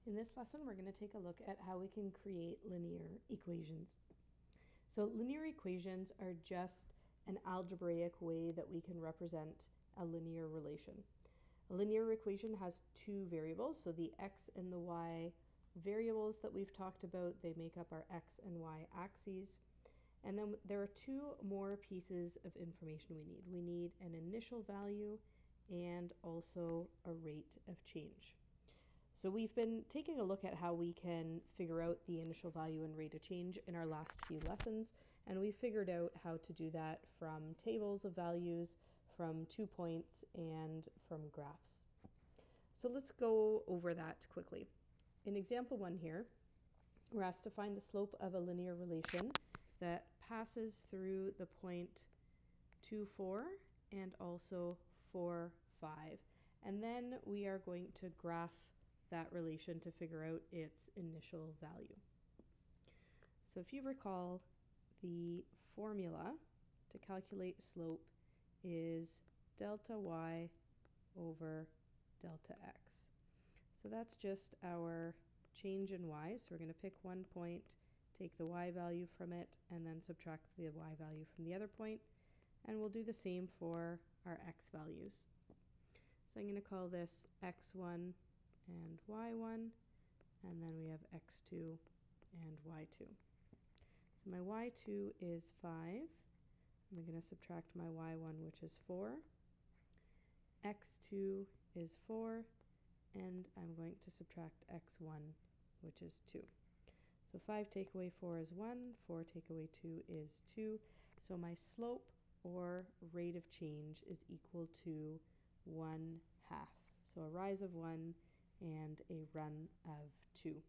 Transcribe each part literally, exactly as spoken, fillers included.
In this lesson, we're going to take a look at how we can create linear equations. So linear equations are just an algebraic way that we can represent a linear relation. A linear equation has two variables, so the x and the y variables that we've talked about, they make up our x and y axes. And then there are two more pieces of information we need. We need an initial value and also a rate of change. So we've been taking a look at how we can figure out the initial value and rate of change in our last few lessons, and we figured out how to do that from tables of values, from two points, and from graphs. So let's go over that quickly. In example one here, we're asked to find the slope of a linear relation that passes through the point two, four and also four, five. And then we are going to graph that relation to figure out its initial value. So if you recall, the formula to calculate slope is delta y over delta x. So that's just our change in y. So we're going to pick one point, take the y value from it, and then subtract the y value from the other point. And we'll do the same for our x values. So I'm going to call this x one and y one, and then we have x two and y two. So my y two is five. I'm going to subtract my y one, which is four. x two is four, and I'm going to subtract x one, which is two. So five take away four is one, four take away two is two. So my slope or rate of change is equal to one half. So a rise of one and a run of two.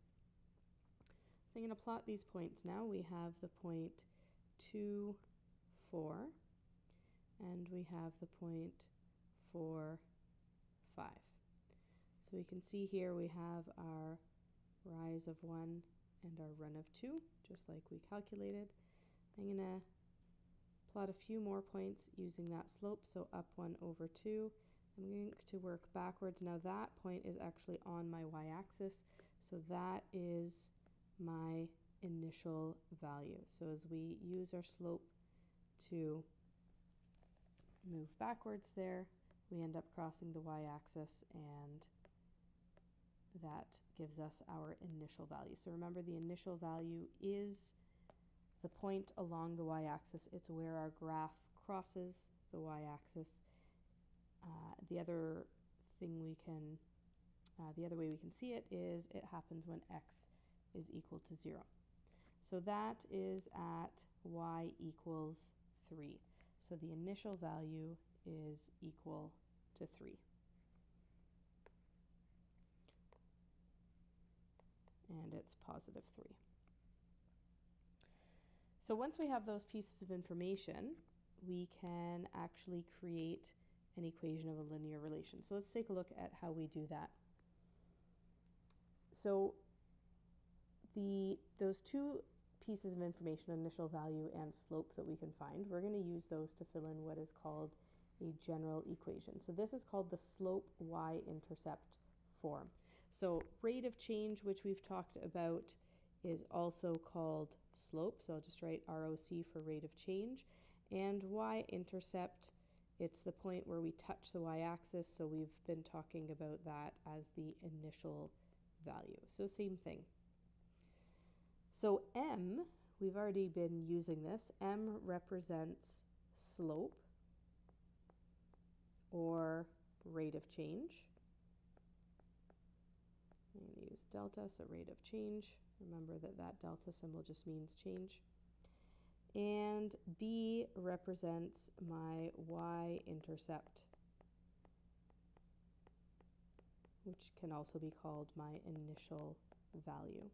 So I'm going to plot these points now. We have the point two, four, and we have the point four, five. So we can see here we have our rise of one and our run of two, just like we calculated. I'm going to plot a few more points using that slope, so up one over two. I'm going to work backwards. Now that point is actually on my y-axis, so that is my initial value. So as we use our slope to move backwards there, we end up crossing the y-axis, and that gives us our initial value. So remember, the initial value is the point along the y-axis. It's where our graph crosses the y-axis. Uh, the other thing we can, uh, the other way we can see it is it happens when x is equal to zero. So that is at y equals three. So the initial value is equal to three. And it's positive three. So once we have those pieces of information, we can actually create an equation of a linear relation. So let's take a look at how we do that. So the those two pieces of information, initial value and slope, that we can find, we're going to use those to fill in what is called a general equation. So this is called the slope y-intercept form. So rate of change, which we've talked about, is also called slope. So I'll just write R O C for rate of change. And y-intercept, it's the point where we touch the y-axis, so we've been talking about that as the initial value. So same thing. So m, we've already been using this. M represents slope or rate of change. I'm going to use delta, so rate of change. Remember that that delta symbol just means change. And B represents my y-intercept, which can also be called my initial value.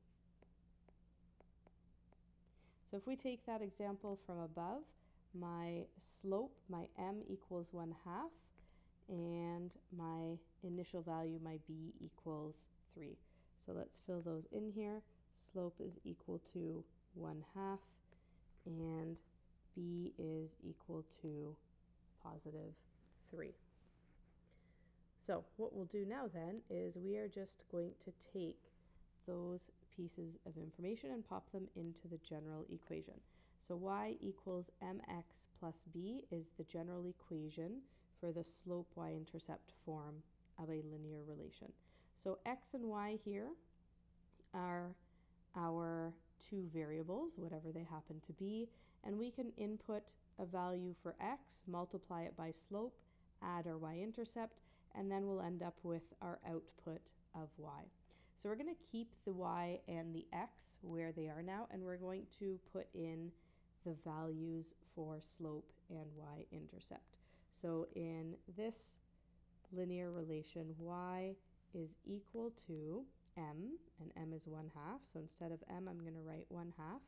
So if we take that example from above, my slope, my m, equals one half, and my initial value, my b, equals three. So let's fill those in here. Slope is equal to one half, and b is equal to positive three. So what we'll do now then is we are just going to take those pieces of information and pop them into the general equation. So y equals mx plus b is the general equation for the slope y-intercept form of a linear relation. So x and y here are our two variables, whatever they happen to be, and we can input a value for x, multiply it by slope, add our y-intercept, and then we'll end up with our output of y. So we're going to keep the y and the x where they are now, and we're going to put in the values for slope and y-intercept. So in this linear relation, y is equal to m, and m is one half. So instead of m, I'm going to write one half.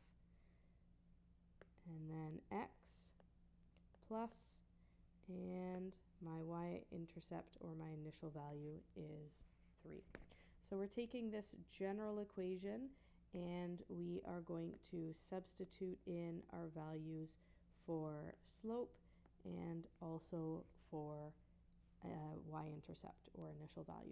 And then x plus, and my y-intercept or my initial value is three. So we're taking this general equation and we are going to substitute in our values for slope and also for uh, y-intercept or initial value.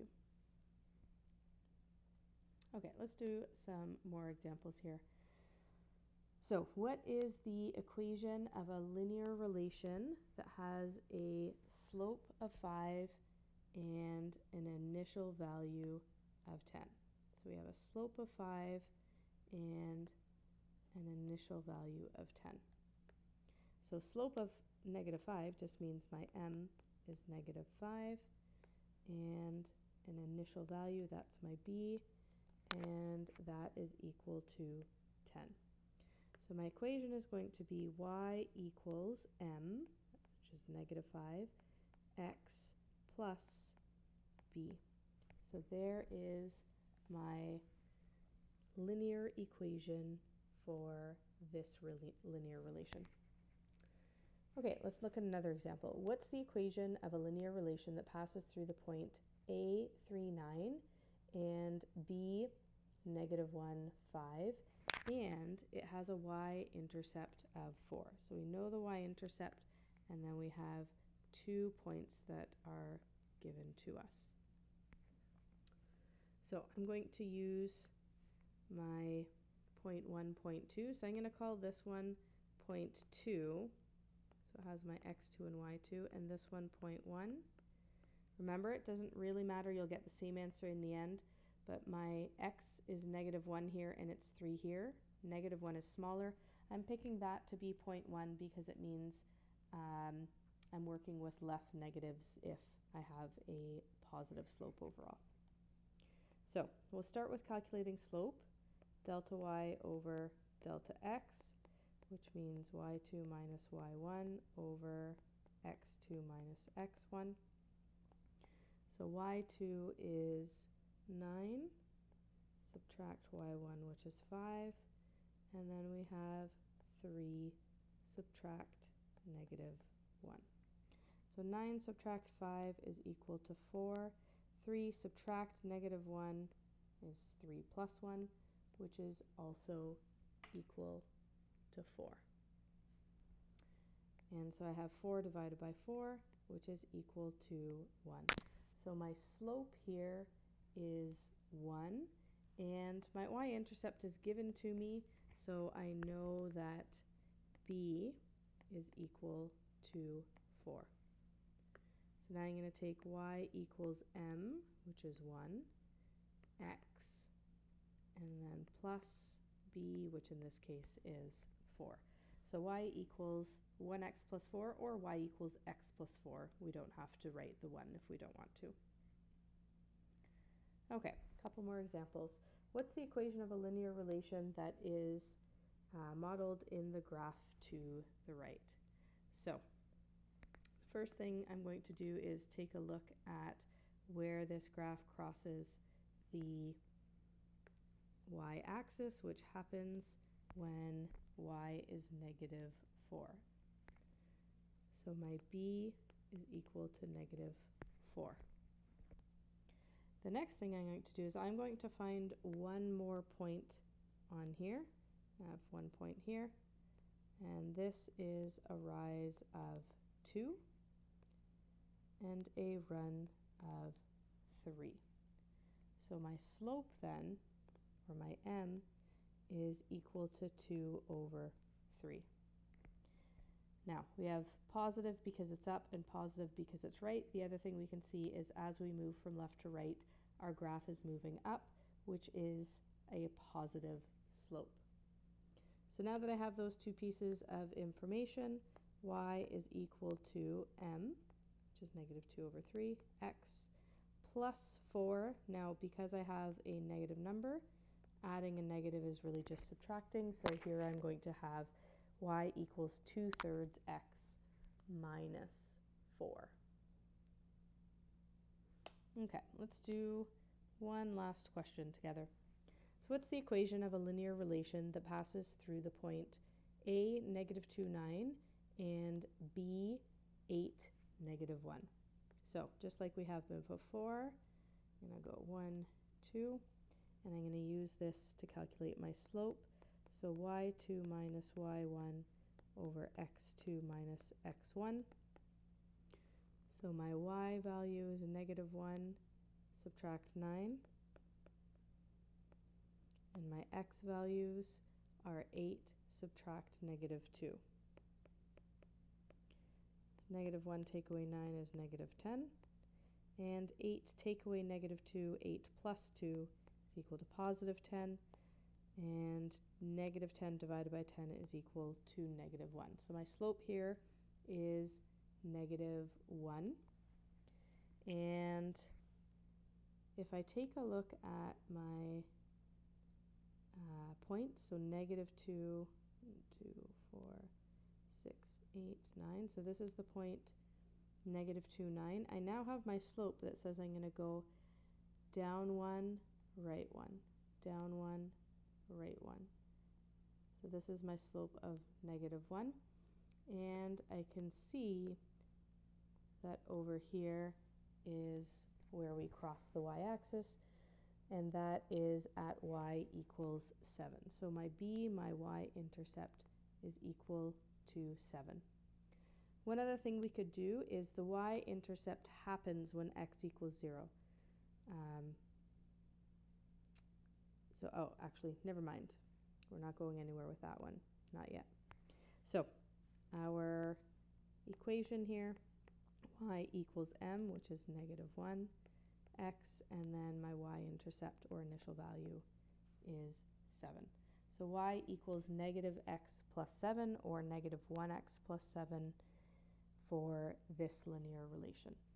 Okay, let's do some more examples here. So what is the equation of a linear relation that has a slope of five and an initial value of ten? So we have a slope of five and an initial value of ten. So slope of negative five just means my m is negative five, and an initial value, that's my b, and that is equal to ten. So my equation is going to be y equals m, which is negative five, x plus b. So there is my linear equation for this really linear relation. Okay, let's look at another example. What's the equation of a linear relation that passes through the point a three, nine and b negative one, five, and it has a y-intercept of four. So we know the y-intercept, and then we have two points that are given to us. So I'm going to use my point one, point two. So I'm going to call this one point two. So it has my x two and y two, and this one point one. Remember, it doesn't really matter. You'll get the same answer in the end. But my x is negative one here and it's three here. Negative one is smaller. I'm picking that to be zero point one because it means um, I'm working with less negatives if I have a positive slope overall. So we'll start with calculating slope, delta y over delta x, which means y two minus y one over x two minus x one. So y two is nine, subtract y one, which is five, and then we have three, subtract negative one. So nine subtract five is equal to four. three subtract negative one is three plus one, which is also equal to four. And so I have four divided by four, which is equal to one. So my slope here is one, and my y-intercept is given to me, so I know that b is equal to four. So now I'm going to take y equals m, which is one, x, and then plus b, which in this case is four. So y equals one x plus four, or y equals x plus four. We don't have to write the one if we don't want to. Okay, a couple more examples. What's the equation of a linear relation that is uh, modeled in the graph to the right? So the first thing I'm going to do is take a look at where this graph crosses the y-axis, which happens when y is negative four. So my b is equal to negative four. The next thing I'm going to do is I'm going to find one more point on here. I have one point here, and this is a rise of two and a run of three. So my slope then, or my m, is equal to two over three. Now, we have positive because it's up and positive because it's right. The other thing we can see is as we move from left to right, our graph is moving up, which is a positive slope. So now that I have those two pieces of information, y is equal to m, which is negative two over three, x plus four. Now, because I have a negative number, adding a negative is really just subtracting. So here I'm going to have y equals two thirds x minus four. Okay, let's do one last question together. So what's the equation of a linear relation that passes through the point a, negative two, nine, and b, eight, negative one? So just like we have before, I'm going to go one, two, and I'm going to use this to calculate my slope. So y two minus y one over x two minus x one. So my y value is negative one, subtract nine. And my x values are eight, subtract negative two. So negative one take away nine is negative ten. And eight take away negative two, eight plus two is equal to positive ten. And negative ten divided by ten is equal to negative one. So my slope here is negative one. And if I take a look at my uh, point, so negative two, two, four, six, eight, nine. So this is the point negative two, nine. I now have my slope that says I'm going to go down one, right one, down one, right one. So this is my slope of negative one. And I can see that over here is where we cross the y-axis, and that is at y equals seven. So my b, my y-intercept, is equal to seven. One other thing we could do is the y-intercept happens when x equals zero. Um, so, oh, actually, never mind. We're not going anywhere with that one. Not yet. So our equation here, y equals m, which is negative one, x, and then my y-intercept or initial value is seven. So y equals negative x plus seven or negative one x plus seven for this linear relation.